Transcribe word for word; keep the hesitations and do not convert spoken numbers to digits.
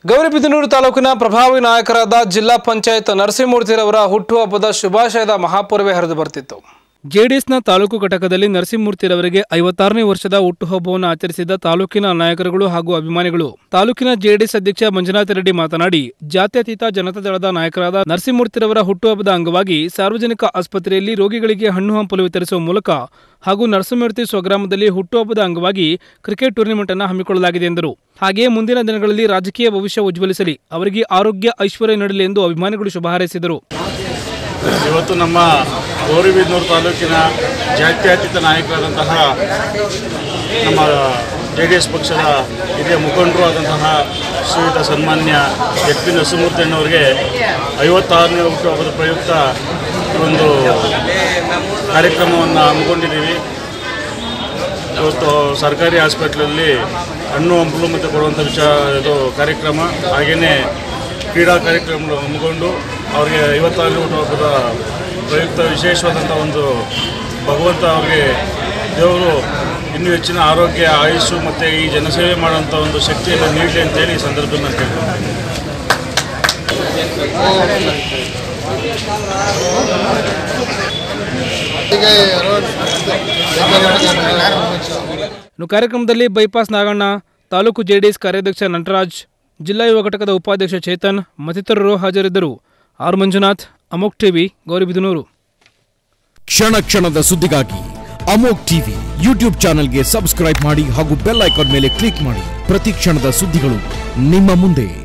ಗೌರಿಬಿದನೂರು ತಾಲೂಕಿನ ಪ್ರಭಾವಿ ನಾಯಕರಾದ ಜಿಲ್ಲಾ ಪಂಚಾಯತ್ ನರಸಿಂಹಮೂರ್ತಿರವರ ಹುಟ್ಟುಹಬ್ಬದ ಶುಭಾಶಯದ ಮಹಾಪೂರ್ವೆ ಹರಿದು ಬರ್ತಿತ್ತು. ಜೆಡಿಎಸ್ನ ತಾಲೂಕು ಘಟಕದಲ್ಲಿ ನರಸಿಂಹಮೂರ್ತಿರವರಿಗೆ ಐವತ್ತಾರನೇ ವರ್ಷದ ಹುಟ್ಟುಹಬ್ಬವನ್ನು ಆಚರಿಸಿದ ತಾಲೂಕಿನ ನಾಯಕರುಗಳು ಹಾಗೂ ಅಭಿಮಾನಿಗಳು. ತಾಲೂಕಿನ ಜೆಡಿಎಸ್ ಅಧ್ಯಕ್ಷ ಮಂಜುನಾಥ ರೆಡ್ಡಿ ಮಾತನಾಡಿ, ಜಾತ್ಯತೀತ ಜನತಾದಳದ ನಾಯಕರಾದ ನರಸಿಂಹಮೂರ್ತಿರವರ ಹುಟ್ಟುಹಬ್ಬದ ಅಂಗವಾಗಿ ಸಾರ್ವಜನಿಕ ಆಸ್ಪತ್ರೆಯಲ್ಲಿ ರೋಗಿಗಳಿಗೆ ಹಣ್ಣು ಹಂಪಲು ವಿತರಿಸುವ ಮೂಲಕ ಹಾಗೂ ನರಸಿಂಹಮೂರ್ತಿ ಸ್ವಗ್ರಾಮದಲ್ಲಿ ಹುಟ್ಟುಹಬ್ಬದ ಅಂಗವಾಗಿ ಕ್ರಿಕೆಟ್ ಟೂರ್ನಿಮೆಂಟ್ ಅನ್ನು ಹಮ್ಮಿಕೊಳ್ಳಲಾಗಿದೆ ಎಂದರು. ಹಾಗೆಯೇ ಮುಂದಿನ ದಿನಗಳಲ್ಲಿ ರಾಜಕೀಯ ಭವಿಷ್ಯ ಉಜ್ವಲಿಸಲಿ, ಅವರಿಗೆ ಆರೋಗ್ಯ ಐಶ್ವರ್ಯ ನೀಡಲಿ ಎಂದು ಅಭಿಮಾನಿಗಳು ಶುಭ ಹಾರೈಸಿದರು. ಇವತ್ತು ನಮ್ಮ ಗೌರಿಬಿದನೂರು ತಾಲೂಕಿನ ಜಾತ್ಯತೀತ ನಾಯಕರಾದಂತಹ ನಮ್ಮ ಜೆ ಡಿ ಎಸ್ ಪಕ್ಷದ ಹಿರಿಯ ಮುಖಂಡರು ಆದಂತಹ ಶ್ರೀಯುತ ಸನ್ಮಾನ್ಯ ಎಚ್ ಪಿ ನರಸಿಂಹಮೂರ್ತಿಯಣ್ಣವರಿಗೆ ಐವತ್ತಾರನೇ ಹುಟ್ಟುಹಬ್ಬದ ಪ್ರಯುಕ್ತ ಒಂದು ಕಾರ್ಯಕ್ರಮವನ್ನು ಹಮ್ಮಿಕೊಂಡಿದ್ದೀವಿ. ಇವತ್ತು ಸರ್ಕಾರಿ ಹಾಸ್ಪಿಟ್ಲಲ್ಲಿ ಹಣ್ಣು ಹಂಪಲು ಮತ್ತು ಕೊಡುವಂಥ ವಿಚಾರ ಇದು ಕಾರ್ಯಕ್ರಮ, ಹಾಗೆಯೇ ಕ್ರೀಡಾ ಕಾರ್ಯಕ್ರಮಗಳು ಹಮ್ಮಿಕೊಂಡು ಅವರಿಗೆ ಐವತ್ತಾರನೇ ಹುಟ್ಟುಹಬ್ಬದ ಪ್ರಯುಕ್ತ ವಿಶೇಷವಾದಂಥ ಒಂದು ಭಗವಂತ ಅವರಿಗೆ ದೇವರು ಇನ್ನೂ ಹೆಚ್ಚಿನ ಆರೋಗ್ಯ, ಆಯುಷು ಮತ್ತು ಈ ಜನಸೇವೆ ಮಾಡುವಂಥ ಒಂದು ಶಕ್ತಿಯನ್ನು ನೀಡಲಿ ಅಂತೇಳಿ ಈ ಸಂದರ್ಭದಲ್ಲಿ ನಾನು ಕೇಳ್ಕೊಳ್ತೀನಿ. ಕಾರ್ಯಕ್ರಮದಲ್ಲಿ ಬೈಪಾಸ್ ನಾಗಣ್ಣ, ತಾಲೂಕು ಜೆಡಿಎಸ್ ಕಾರ್ಯಾಧ್ಯಕ್ಷ ನಟರಾಜ್, ಜಿಲ್ಲಾ ಯುವ ಘಟಕದ ಉಪಾಧ್ಯಕ್ಷ ಚೇತನ್ ಮತ್ತಿತರರು ಹಾಜರಿದ್ದರು. ಆರ್ ಮಂಜುನಾಥ್, ಅಮೋಕ್ ಟಿವಿ, ಗೌರಿಬಿದನೂರು. ಕ್ಷಣ ಕ್ಷಣದ ಸುದ್ದಿಗಾಗಿ ಅಮೋಕ್ ಟಿವಿ ಯೂಟ್ಯೂಬ್ ಚಾನೆಲ್ಗೆ ಸಬ್ಸ್ಕ್ರೈಬ್ ಮಾಡಿ ಹಾಗೂ ಬೆಲ್ ಐಕಾನ್ ಮೇಲೆ ಕ್ಲಿಕ್ ಮಾಡಿ. ಪ್ರತಿ ಕ್ಷಣದ ಸುದ್ದಿಗಳು ನಿಮ್ಮ ಮುಂದೆ.